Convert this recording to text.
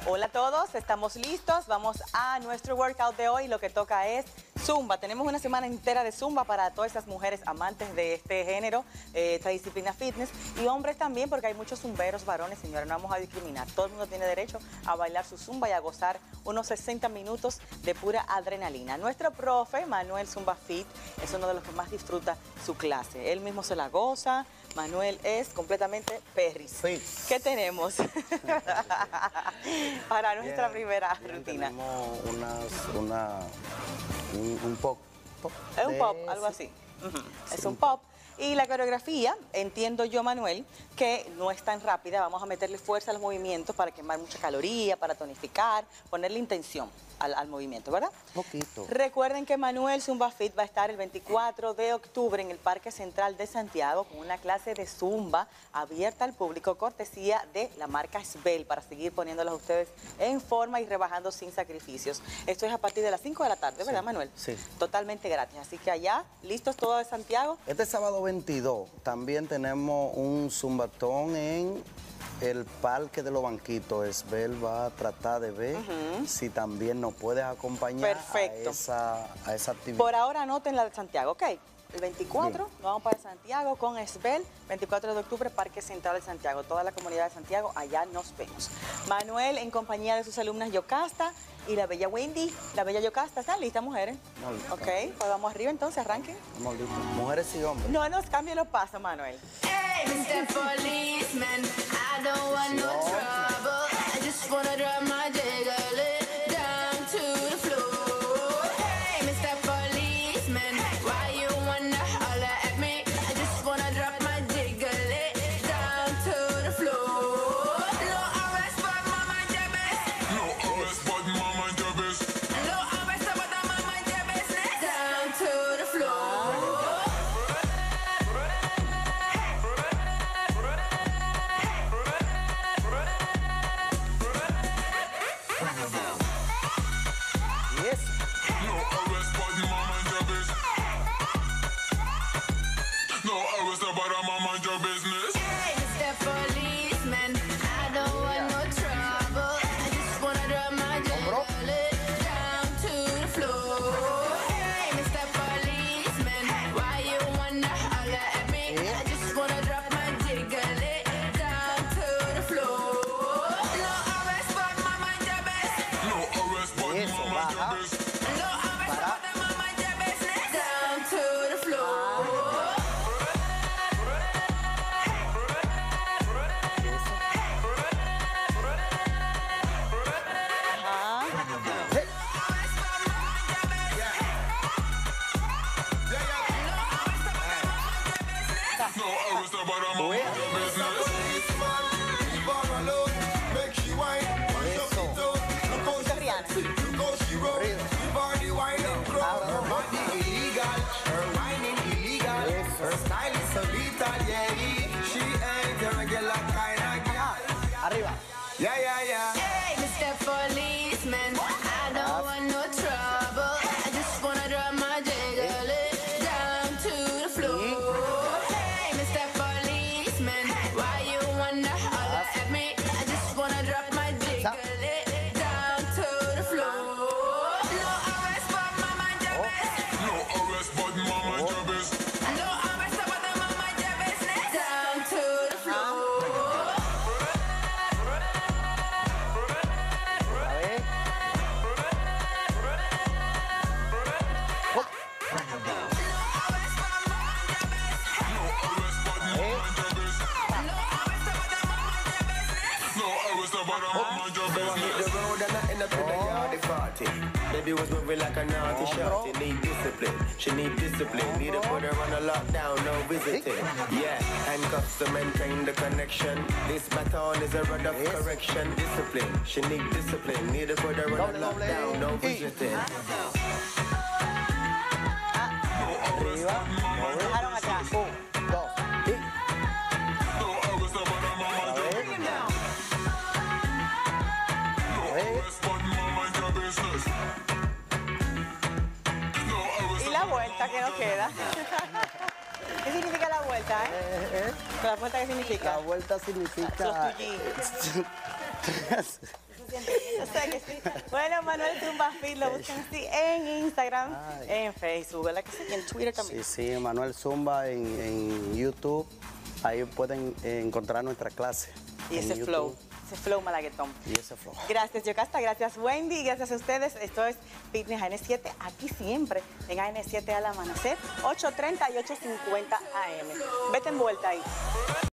Hola a todos, estamos listos, vamos a nuestro workout de hoy. Lo que toca es Zumba. Tenemos una semana entera de Zumba para todas esas mujeres amantes de este género, esta disciplina fitness, y hombres también, porque hay muchos zumberos varones, señores, no vamos a discriminar. Todo el mundo tiene derecho a bailar su Zumba y a gozar unos 60 minutos de pura adrenalina. Nuestro profe, Manuel Zumba Fit, es uno de los que más disfruta su clase. Él mismo se la goza. Manuel es completamente perris. Sí. ¿Qué tenemos para nuestra primera rutina? Tenemos un pop. Es un pop, algo así. Sí, Es un pop. Y la coreografía, entiendo yo, Manuel, que no es tan rápida. Vamos a meterle fuerza a los movimientos para quemar mucha caloría, para tonificar, ponerle intención al movimiento, ¿verdad? Poquito. Recuerden que Manuel Zumba Fit va a estar el 24 de octubre en el Parque Central de Santiago con una clase de Zumba abierta al público, cortesía de la marca Svel, para seguir poniéndolos a ustedes en forma y rebajando sin sacrificios. Esto es a partir de las 5 de la tarde, ¿verdad, Manuel? Sí. Totalmente gratis. Así que allá, listos todos de Santiago. Este sábado 22 también tenemos un zumbatón en el Parque de los Banquitos. Esbel va a tratar de ver si también nos puedes acompañar Perfecto. a esa actividad. Por ahora anoten la de Santiago, ¿ok? El 24 nos vamos para Santiago con Esbel, 24 de octubre, Parque Central de Santiago. Toda la comunidad de Santiago, allá nos vemos. Manuel en compañía de sus alumnas Yocasta y la bella Wendy, la bella Yocasta. ¿Están listas, mujeres? No, listo. Ok, pues vamos arriba entonces, arranquen. Estamos listos. Mujeres y hombres. No nos cambien los pasos, Manuel. Hey, Mr. Policeman, I don't want no trouble. I just wanna drop my jiggle down to the floor. Hey, Mr. Policeman, why you wanna holler at me? I just wanna drop my jiggle down to the floor. No arrest, but mama jabez. No arrest, but mama jabez. No arrest, but mama jabez. Down to the floor. Yes. No arrest, but mama jabez. No arrest, but mama your business. Hey, Mr. Policeman, I don't want no trouble. I just wanna drop my jiggle down to the floor. Hey, Mr. Policeman, why you wanna holler at me? I just wanna drop my jiggle down to the floor. No arrest, but mama jabez. No arrest, but Eso, mama baja. jabez. No arrest, but mama jabez. Down to the floor. No arrest, but mama business. Muchas Rihanna. Arriba. Yeah, yeah, yeah. Hey, Mr. Policeman, I don't want no trouble. I just wanna drop my jiggle down to the floor. Hey, Mr. Policeman, why you wanna holler at me? I just wanna drop my jiggle down to the floor. No arrest, but mama jabez. No arrest, but mama jabez. No arrest, but mama jabez. Down to the floor. A ver. No arrest, but mama jabez. No arrest, but mama They want hit jabez. the road and I end up in the yard party. Baby was moving like a naughty shorty. Need discipline, she need discipline. Need to put her on a lockdown, no visiting. Yeah, handcuffs to maintain the connection. This baton is a rod of correction. Discipline, she need discipline. Need to put her on a lockdown, no visiting. Arriba. Dejaron atrás. 1, 2, y. No arrest, but mama A ver. jabez. No arrest, but mama your business. No arrest, Y la vuelta que nos queda. ¿Qué significa la vuelta, ¿La vuelta qué significa? La vuelta significa... Los tuyis. Yo sé que sí. Bueno, Manuel Zumba Fit, lo buscan así en Instagram, en Facebook, ¿verdad que sí? Y en Twitter también. Sí, sí, Manuel Zumba en YouTube. Ahí pueden encontrar nuestra clase. Y en ese YouTube. flow malaguetón. Y ese flow. Gracias, Yocasta, gracias, Wendy, gracias a ustedes. Esto es Fitness AN7, aquí siempre, en AN7 al amanecer, 8:30 y 8:50 AM. Vete en vuelta ahí.